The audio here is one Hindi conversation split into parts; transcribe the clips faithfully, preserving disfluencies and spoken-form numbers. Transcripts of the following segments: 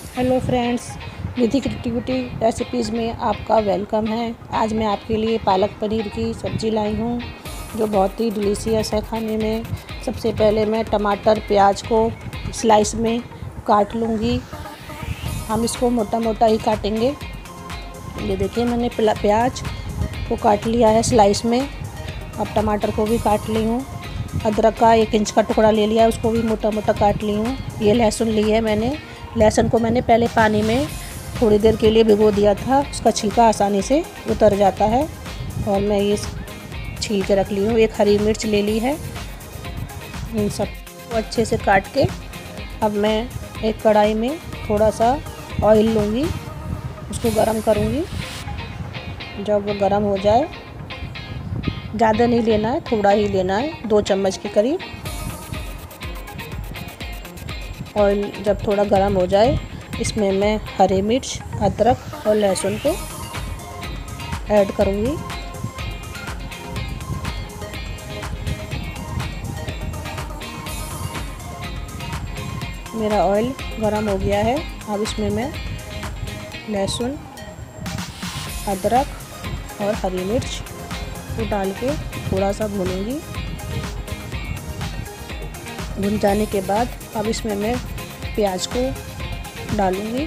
Hello friends, Nidhi creativity recipes में आपका वेलकम है। आज मैं आपके लिए पालक पनीर की सब्ज़ी लाई हूँ जो बहुत ही डिलीशियस है खाने में। सबसे पहले मैं टमाटर प्याज को स्लाइस में काट लूँगी। हम इसको मोटा मोटा ही काटेंगे। ये देखिए, मैंने प्याज को काट लिया है स्लाइस में। अब टमाटर को भी काट ली हूँ। अदरक का एक इंच का टुकड़ा ले लिया है, उसको भी मोटा मोटा काट ली हूँ। ये लहसुन ली है मैंने। लहसुन को मैंने पहले पानी में थोड़ी देर के लिए भिगो दिया था, उसका छिलका आसानी से उतर जाता है। और मैं ये छील के रख ली हूँ। एक हरी मिर्च ले ली है। इन सब को अच्छे से काट के अब मैं एक कढ़ाई में थोड़ा सा ऑयल लूँगी, उसको गरम करूँगी। जब वो गरम हो जाए, ज़्यादा नहीं लेना है, थोड़ा ही लेना है, दो चम्मच के करीब। ऑयल जब थोड़ा गरम हो जाए, इसमें मैं हरी मिर्च, अदरक और लहसुन को ऐड करूँगी। मेरा ऑयल गरम हो गया है। अब इसमें मैं लहसुन, अदरक और हरी मिर्च को डाल के थोड़ा सा भूनूंगी। भुन जाने के बाद अब इसमें मैं प्याज को डालूंगी।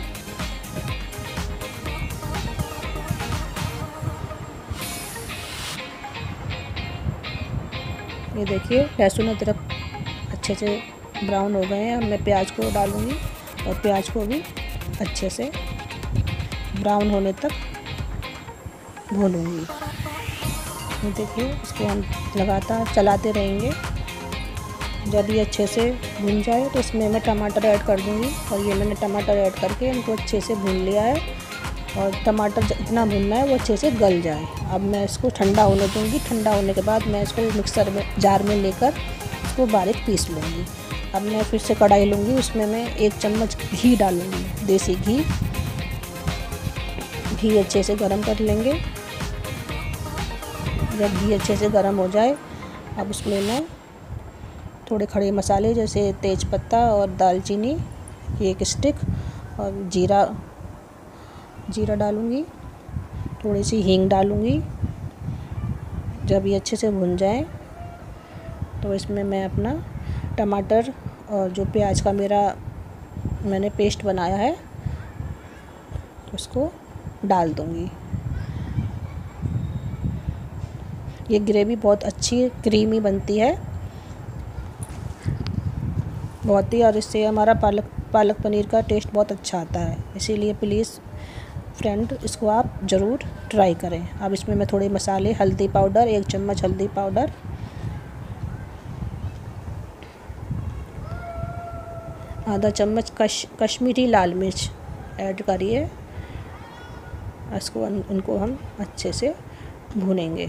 ये देखिए, लहसुन अदरक अच्छे से ब्राउन हो गए हैं। अब मैं प्याज को डालूंगी और प्याज को भी अच्छे से ब्राउन होने तक भूनूंगी। ये देखिए, इसको हम लगातार चलाते रहेंगे। जब ये अच्छे से भुन जाए तो इसमें मैं टमाटर ऐड कर दूंगी। और ये मैंने टमाटर ऐड करके इनको अच्छे से भून लिया है। और टमाटर जितना भुनना है वो अच्छे से गल जाए। अब मैं इसको ठंडा होने दूंगी। ठंडा होने के बाद मैं इसको मिक्सर में जार में लेकर इसको बारीक पीस लूँगी। अब मैं फिर से कढ़ाई लूँगी, उसमें मैं एक चम्मच घी डालूँगी, देसी घी। घी अच्छे से गर्म कर लेंगे। जब घी अच्छे से गर्म हो जाए, अब उसमें मैं थोड़े खड़े मसाले जैसे तेज पत्ता और दालचीनी एक स्टिक और जीरा जीरा डालूँगी। थोड़ी सी हींग डालूँगी। जब ये अच्छे से भुन जाए तो इसमें मैं अपना टमाटर और जो प्याज का मेरा मैंने पेस्ट बनाया है उसको डाल दूँगी। ये ग्रेवी बहुत अच्छी क्रीमी बनती है बहुत ही, और इससे हमारा पालक पालक पनीर का टेस्ट बहुत अच्छा आता है। इसीलिए प्लीज़ फ्रेंड, इसको आप ज़रूर ट्राई करें। अब इसमें मैं थोड़े मसाले, हल्दी पाउडर, एक चम्मच हल्दी पाउडर, आधा चम्मच कश कश्मीरी लाल मिर्च ऐड करिए। इसको इनको हम अच्छे से भूनेंगे।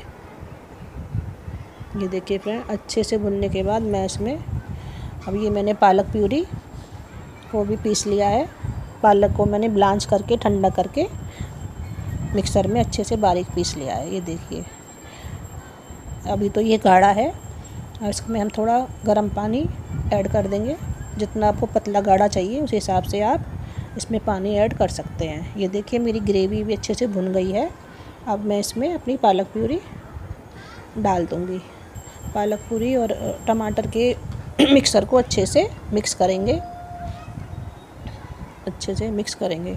ये देखिए फ्रेंड, अच्छे से भुनने के बाद मैं इसमें अब ये मैंने पालक प्यूरी को भी पीस लिया है। पालक को मैंने ब्लांच करके ठंडा करके मिक्सर में अच्छे से बारीक पीस लिया है। ये देखिए, अभी तो ये गाढ़ा है और इसमें हम थोड़ा गर्म पानी ऐड कर देंगे। जितना आपको पतला गाढ़ा चाहिए उस हिसाब से आप इसमें पानी ऐड कर सकते हैं। ये देखिए, मेरी ग्रेवी भी अच्छे से भुन गई है। अब मैं इसमें अपनी पालक प्यूरी डाल दूँगी। पालक प्यूरी और टमाटर के मिक्सर को अच्छे से मिक्स करेंगे। अच्छे से मिक्स करेंगे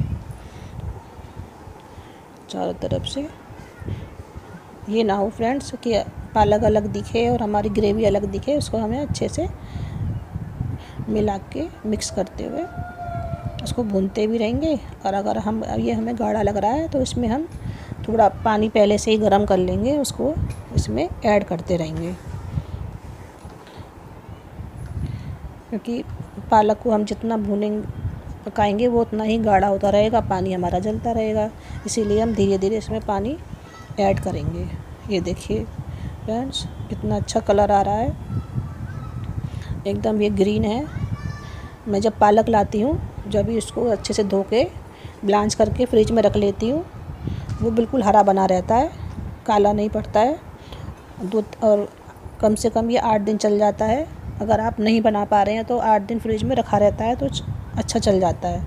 चारों तरफ से। ये ना हो फ्रेंड्स कि पालक अलग दिखे और हमारी ग्रेवी अलग दिखे। उसको हमें अच्छे से मिला के मिक्स करते हुए उसको भूनते भी रहेंगे। और अगर हम ये हमें गाढ़ा लग रहा है तो इसमें हम थोड़ा पानी पहले से ही गर्म कर लेंगे, उसको इसमें ऐड करते रहेंगे। क्योंकि पालक को हम जितना भूनेंगे पकाएंगे वो उतना ही गाढ़ा होता रहेगा, पानी हमारा जलता रहेगा। इसीलिए हम धीरे धीरे इसमें पानी ऐड करेंगे। ये देखिए फ्रेंड्स, कितना अच्छा कलर आ रहा है, एकदम ये ग्रीन है। मैं जब पालक लाती हूँ, जब भी इसको अच्छे से धो के ब्लांच करके फ्रिज में रख लेती हूँ, वो बिल्कुल हरा बना रहता है, काला नहीं पड़ता है। दूध और कम से कम ये आठ दिन चल जाता है। अगर आप नहीं बना पा रहे हैं तो आठ दिन फ्रिज में रखा रहता है तो अच्छा चल जाता है।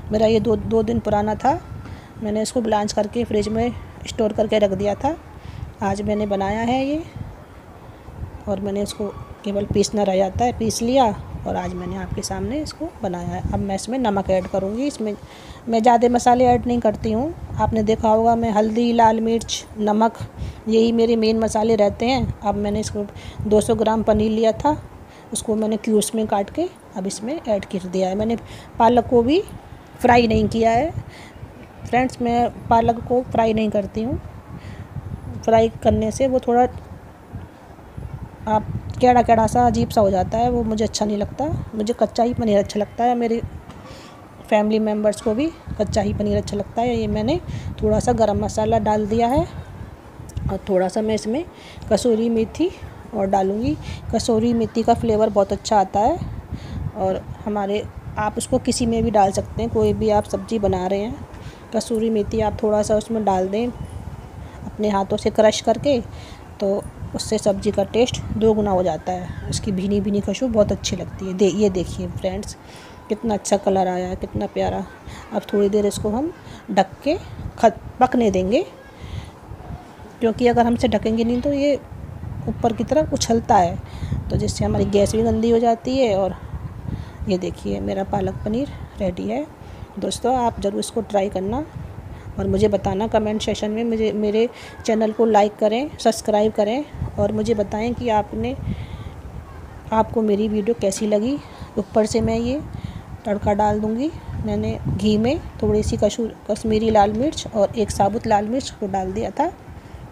मेरा ये दो दो दिन पुराना था। मैंने इसको ब्लांच करके फ्रिज में स्टोर करके रख दिया था। आज मैंने बनाया है ये, और मैंने इसको केवल पीसना रह जाता है, पीस लिया और आज मैंने आपके सामने इसको बनाया है। अब मैं इसमें नमक ऐड करूँगी। इसमें मैं ज़्यादा मसाले ऐड नहीं करती हूँ। आपने देखा होगा मैं हल्दी, लाल मिर्च, नमक, यही मेरे मेन मसाले रहते हैं। अब मैंने इसको दो सौ ग्राम पनीर लिया था, उसको मैंने क्यूब्स में काट के अब इसमें ऐड कर दिया है। मैंने पालक को भी फ्राई नहीं किया है फ्रेंड्स, मैं पालक को फ्राई नहीं करती हूँ। फ्राई करने से वो थोड़ा आप कैड़ा कैड़ा सा अजीब सा हो जाता है, वो मुझे अच्छा नहीं लगता। मुझे कच्चा ही पनीर अच्छा लगता है, मेरे फैमिली मेम्बर्स को भी कच्चा ही पनीर अच्छा लगता है। ये मैंने थोड़ा सा गरम मसाला डाल दिया है और थोड़ा सा मैं इसमें कसूरी मेथी और डालूँगी। कसूरी मेथी का फ्लेवर बहुत अच्छा आता है, और हमारे आप उसको किसी में भी डाल सकते हैं, कोई भी आप सब्ज़ी बना रहे हैं, कसूरी मेथी आप थोड़ा सा उसमें डाल दें अपने हाथों से क्रश करके, तो उससे सब्ज़ी का टेस्ट दो गुना हो जाता है। उसकी भीनी भीनी खुशबू बहुत अच्छी लगती है। दे ये देखिए फ्रेंड्स, कितना अच्छा कलर आया है, कितना प्यारा। अब थोड़ी देर इसको हम ढक के खत पकने देंगे, क्योंकि अगर हमसे ढकेंगे नहीं तो ये ऊपर की तरफ उछलता है, तो जिससे हमारी गैस भी गंदी हो जाती है। और ये देखिए मेरा पालक पनीर रेडी है। दोस्तों आप ज़रूर इसको ट्राई करना और मुझे बताना कमेंट सेशन में। मुझे मेरे चैनल को लाइक करें, सब्सक्राइब करें और मुझे बताएं कि आपने आपको मेरी वीडियो कैसी लगी। ऊपर से मैं ये तड़का डाल दूँगी। मैंने घी में थोड़ी सी कसूर कश्मीरी लाल मिर्च और एक साबुत लाल मिर्च को डाल दिया था।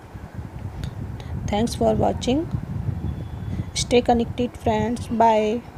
Thanks for watching. Stay connected friends, bye.